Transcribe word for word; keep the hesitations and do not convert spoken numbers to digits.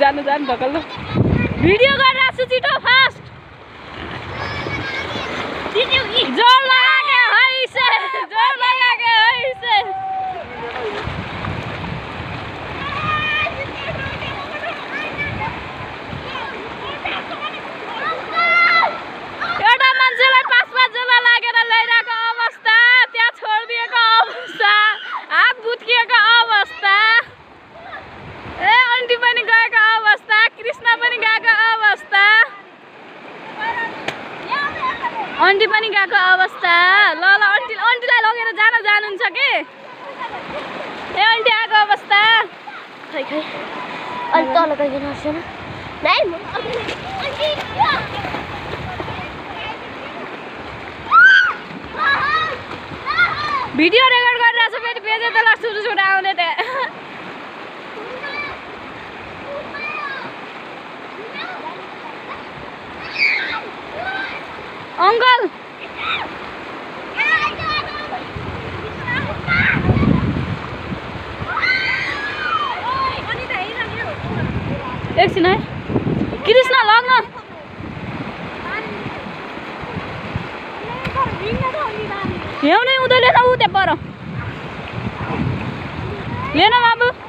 जानु जानु ढकल्लो भिडियो गरिरहेको छु छिटो फास्ट जोर लगाके हैसे जोर लगाके हैसे एउटा मान्छेलाई पाँच पाँच जोला लागेर ल्याइरहेको अवस्था त्यहाँ छोडिदिएको अवस्था हात भुत्किएको अवस्था ए आन्टी पनि गएको अवस्था कृष्ण पनि गएको अवस्था आन्टी पनि गएको अवस्था ल ल आन्टी आन्टीलाई लगेर जान जानुहुन्छ कि ए आन्टी आएको अवस्था खै खै अलि तल गइकन आउँछु न नाइ भिडियो रेकर्ड गरिरहेको छु फेरि बेजे त ल सुरु सुरु आउने त्यहाँ अङ्कल एकछिन है कृष्ण लग्न ल्याउनै हुँदैन ऊ त्यहाँ पर लिएन बाबु